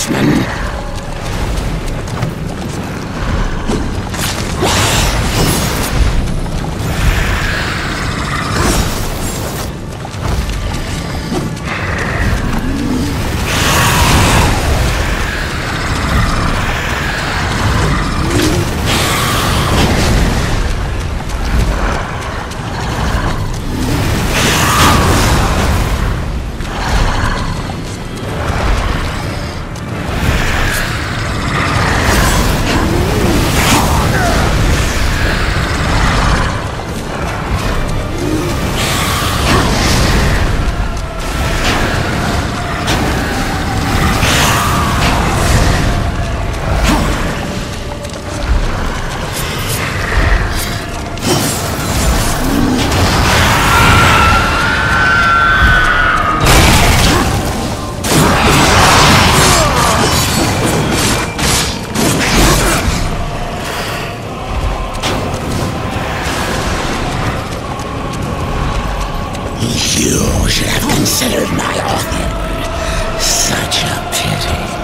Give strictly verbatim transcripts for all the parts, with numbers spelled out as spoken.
Horsemen. You should have considered my offer. Such a pity.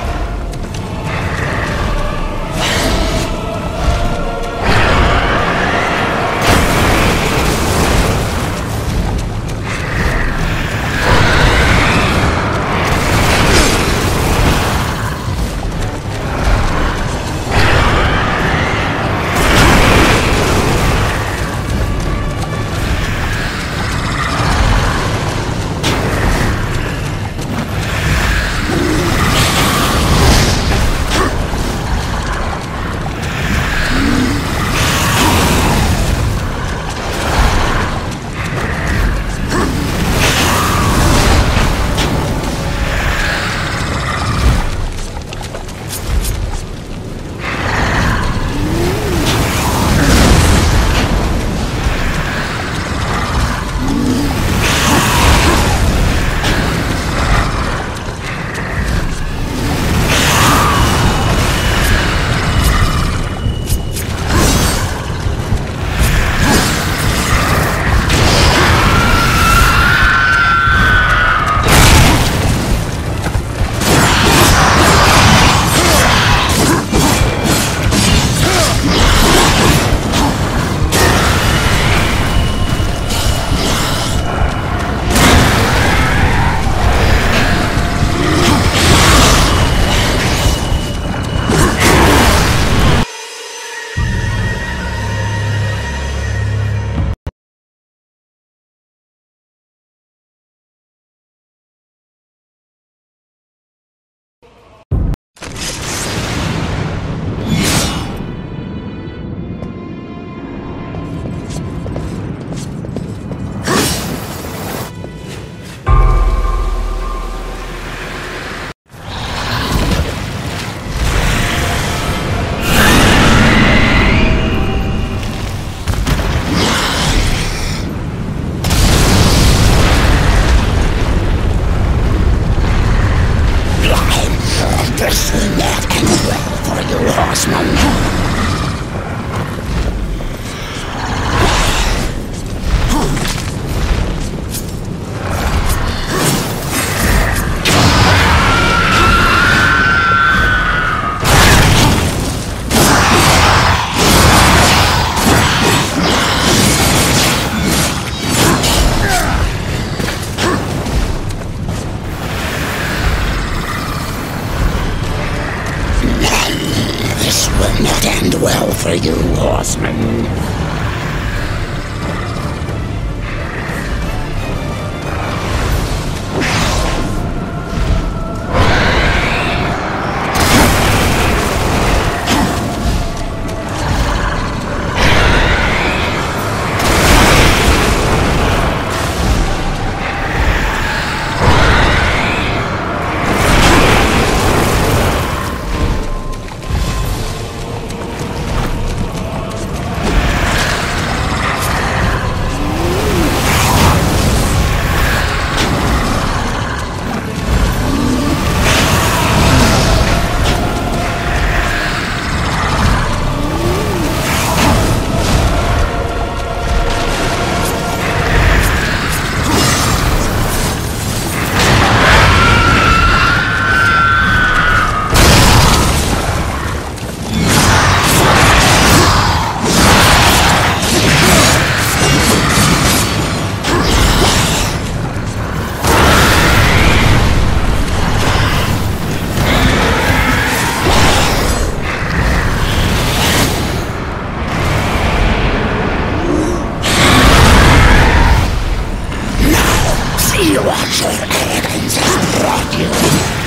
Your arrogance has brought you.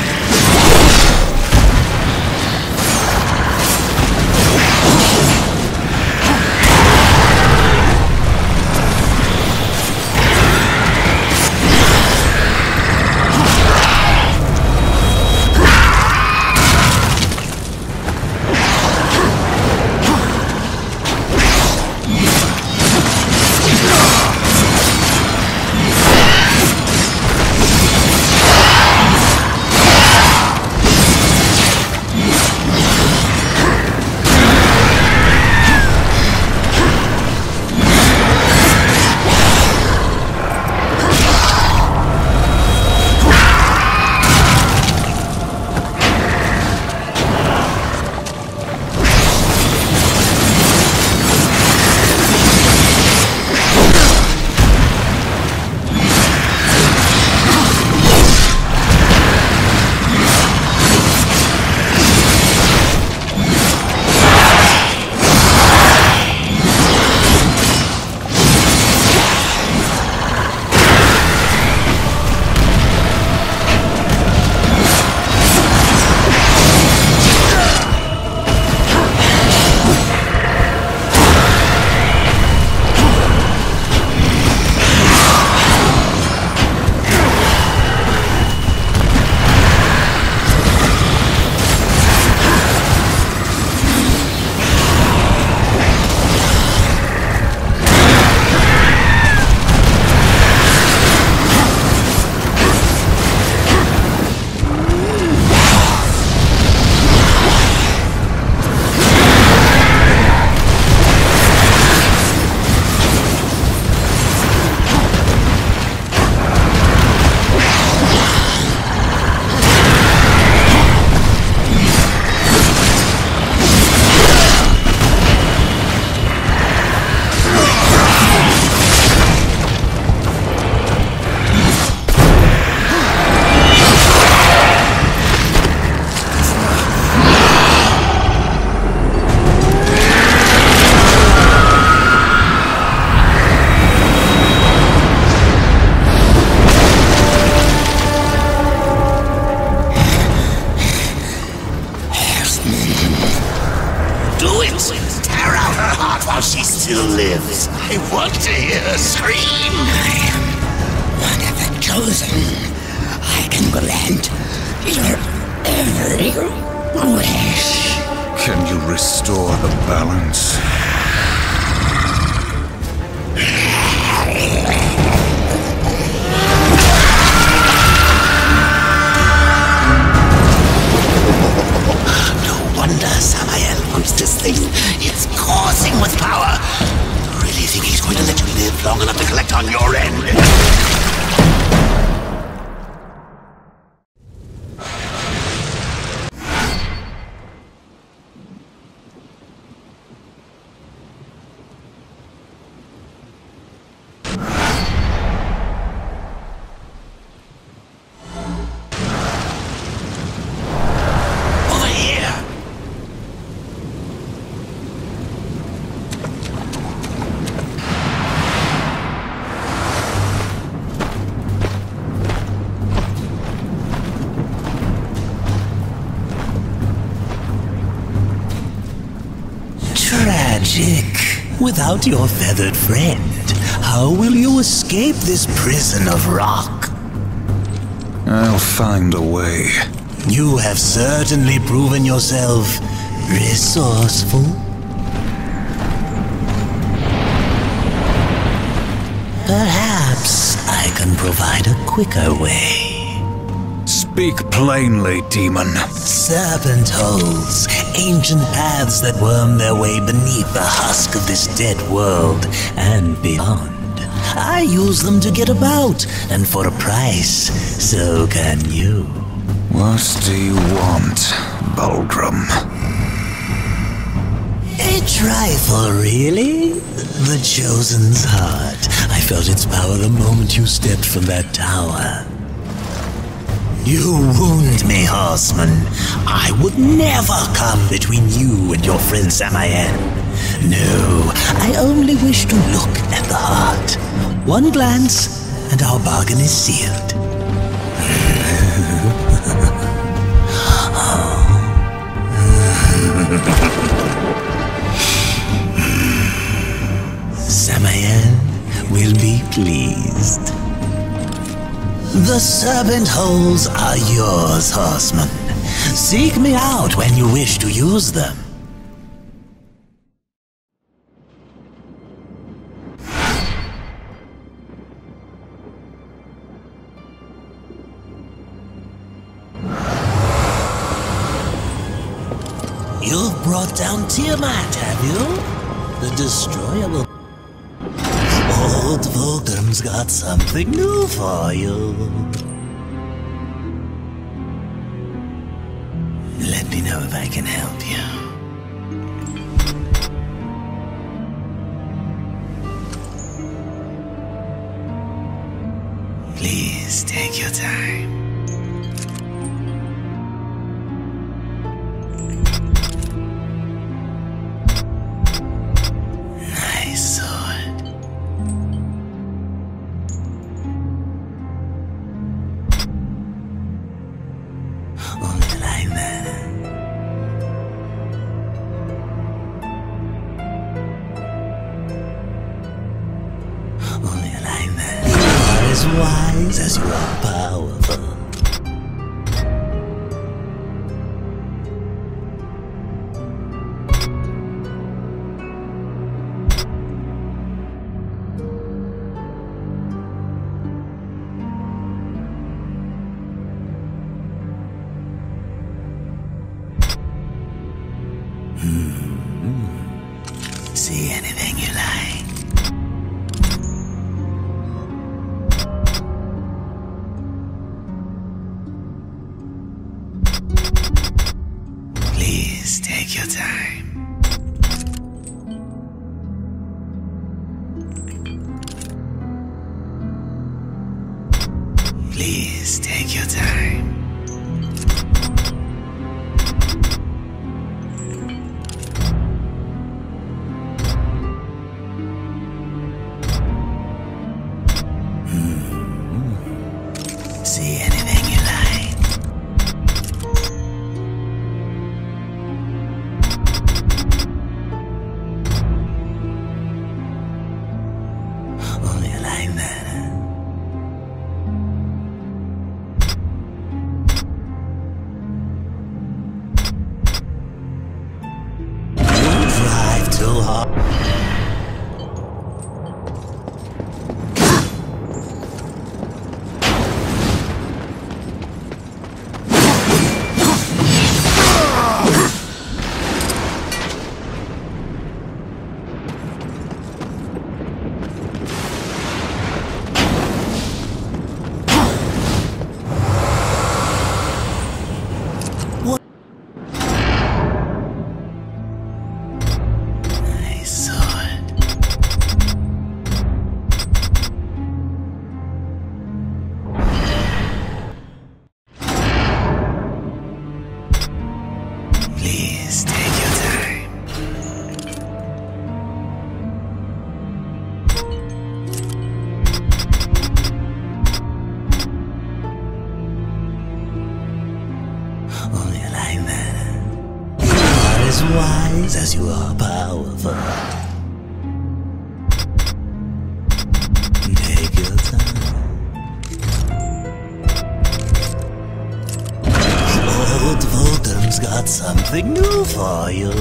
She still lives. I want to hear her scream. I am one of the chosen. I can grant your every wish. Can you restore the balance? No wonder Samael wants this thing. It's coursing with power. Really think he's going to let you live long enough to collect on your end? Without your feathered friend, how will you escape this prison of rock? I'll find a way. You have certainly proven yourself resourceful. Perhaps I can provide a quicker way. Speak plainly, demon. Serpent holes, ancient paths that worm their way beneath the husk of this dead world and beyond. I use them to get about, and for a price, so can you. What do you want, Bulgrim? A trifle, really? The Chosen's heart. I felt its power the moment you stepped from that tower. You wound me, Horseman. I would never come between you and your friend Samael. No, I only wish to look at the heart. One glance, and our bargain is sealed. Samael will be pleased. The serpent holes are yours, horseman. Seek me out when you wish to use them. You've brought down Tiamat, have you? The destroyer will... Old Volgrim's got something new for you. Let me know if I can help you. Please take your time. Nice sword. Only like that. Only like that. You are as wise as you are powerful. See anything you like. Please take your time. Please take your time. See anything you like. Only like that. You drive too hard. Nice sword. Please take your time. Only like that. You are as wise as you are powerful. Take your time. Old Volgrim's got something new for you.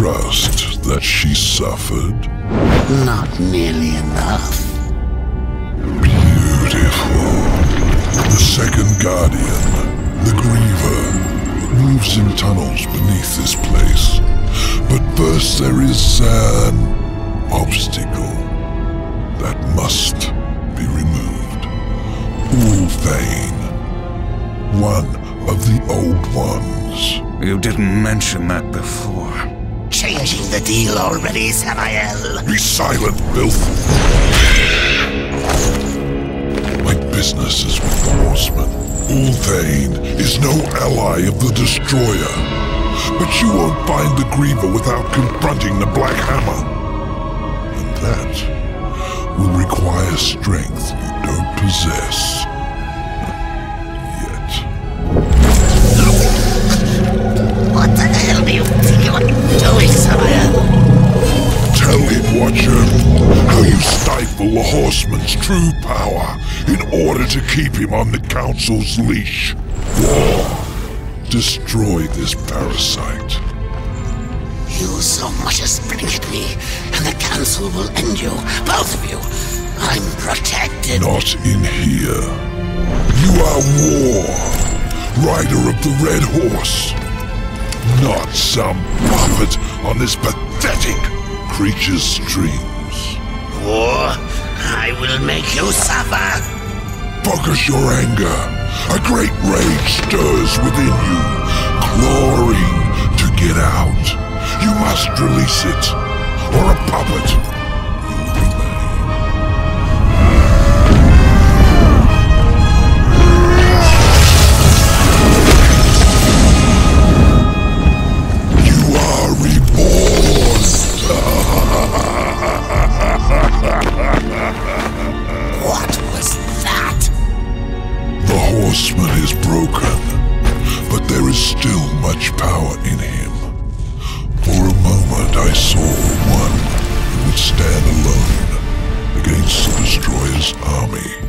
trust that she suffered? Not nearly enough. Beautiful. The second guardian, the Griever, moves in tunnels beneath this place. But first there is an obstacle that must be removed. Ulthane, one of the old ones. You didn't mention that before. Changing the deal already, Samael. Be silent, filth! My business is with the Horsemen. Ulthane is no ally of the Destroyer. But you won't find the Griever without confronting the Black Hammer. And that will require strength you don't possess. Yet. What the hell do you think you're doing, Samael? Tell him, Watcher, how you stifle the Horseman's true power in order to keep him on the Council's leash. War. Destroy this parasite. You so much as blink at me, and the Council will end you, both of you. I'm protected. Not in here. You are War, rider of the Red Horse. Not some puppet on this pathetic creature's streams. War, I will make you suffer. Focus your anger. A great rage stirs within you, clawing to get out. You must release it, or a puppet will remain. You are reborn! What was that? The Horseman is broken, but there is still much power in him. For a moment I saw one who would stand alone against the Destroyer's army.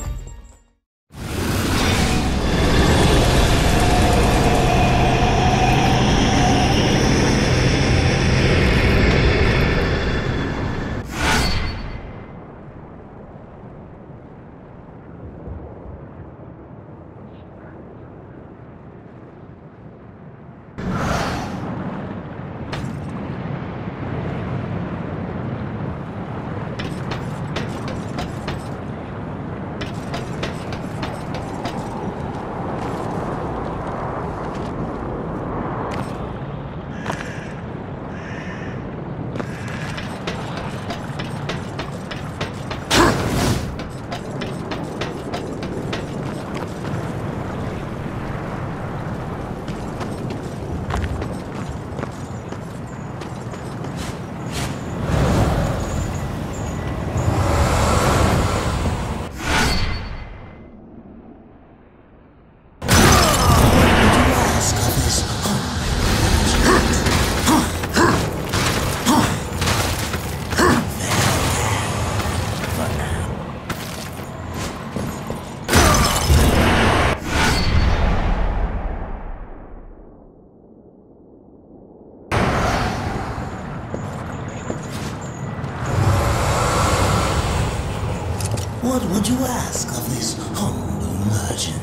What would you ask of this humble merchant?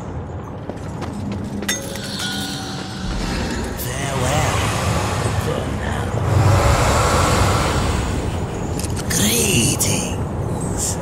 Farewell for now. Greetings.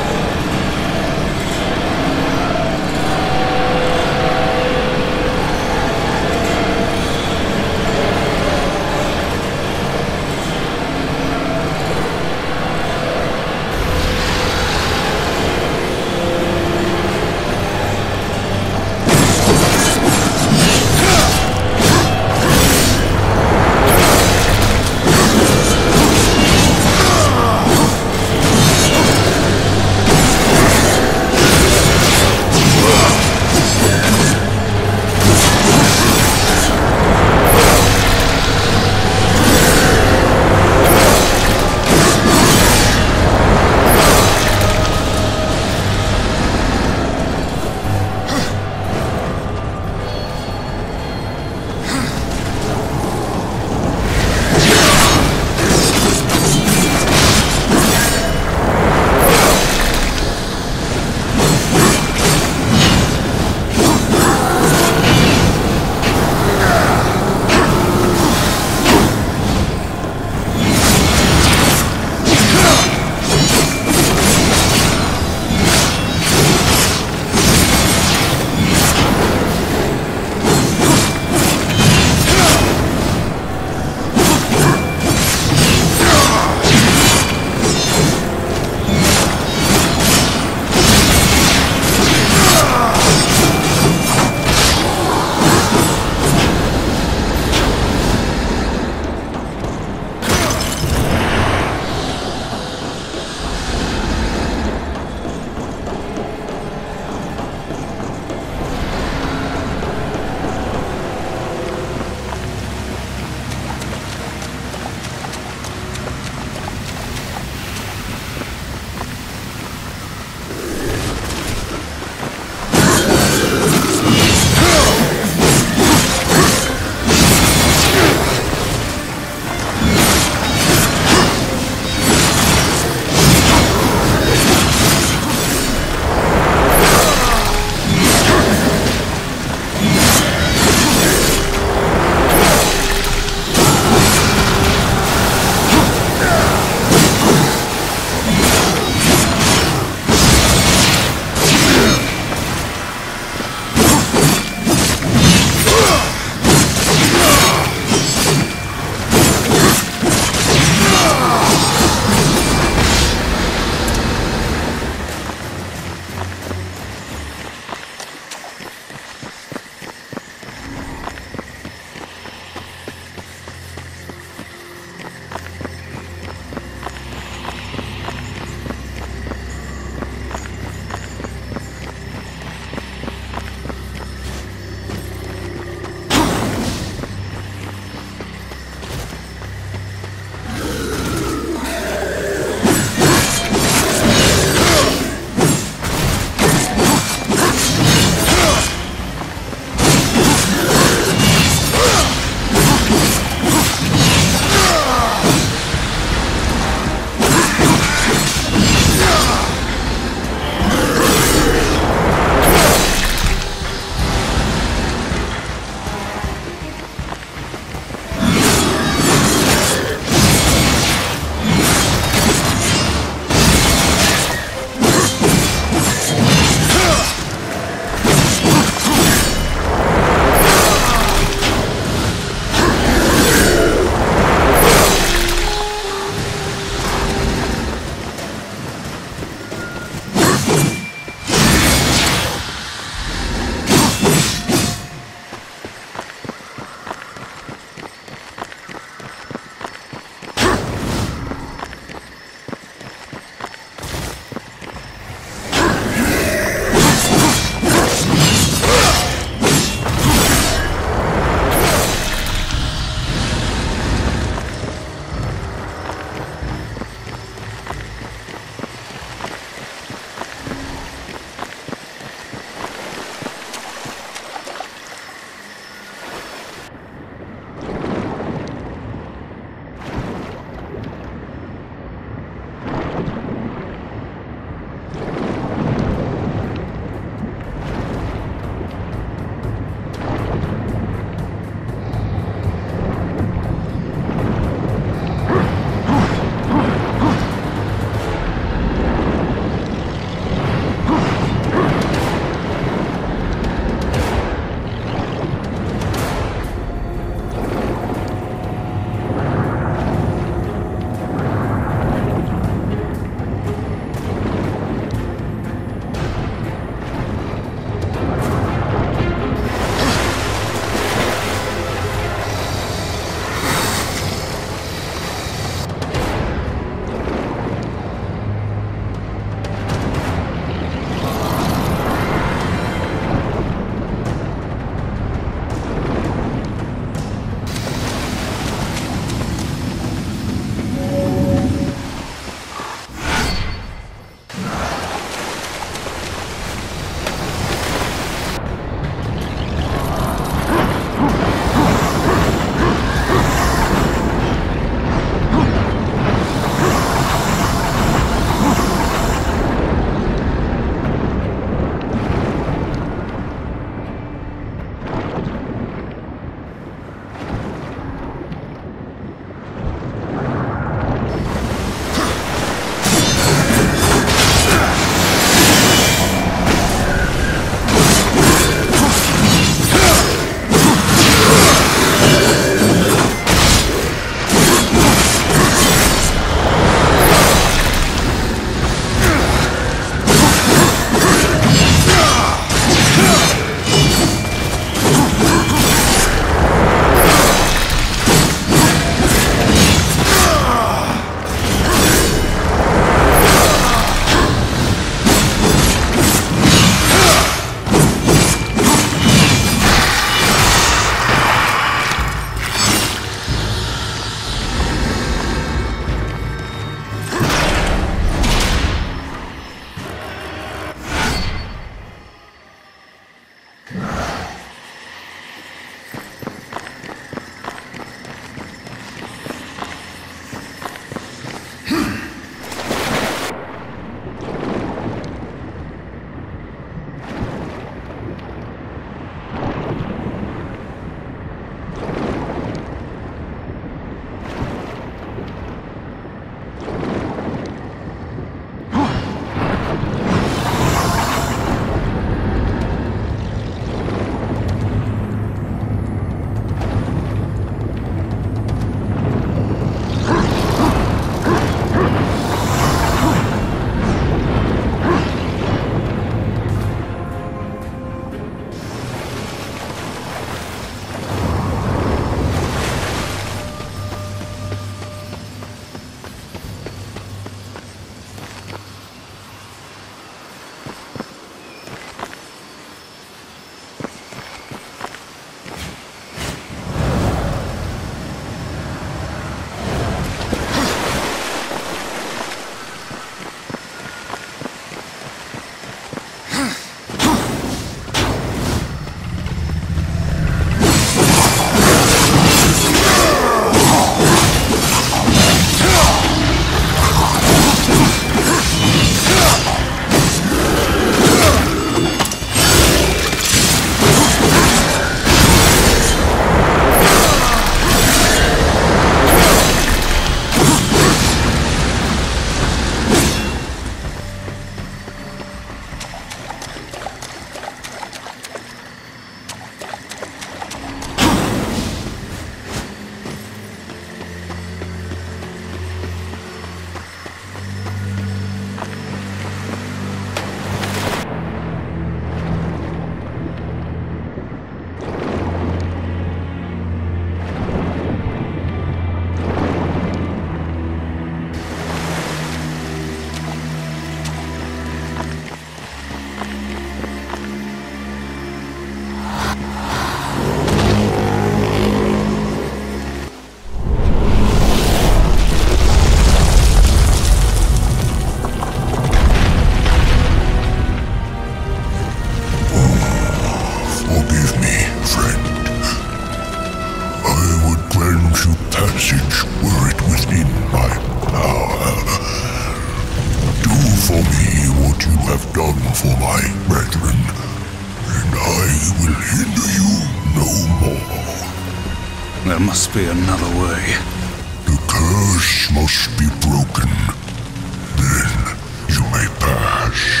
what you have done for my brethren, and I will hinder you no more. There must be another way. The curse must be broken. Then you may pass.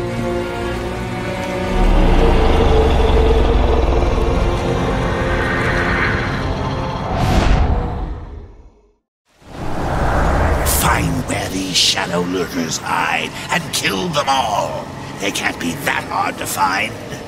Find where these shadow lurkers hide and kill them all. They can't be that hard to find.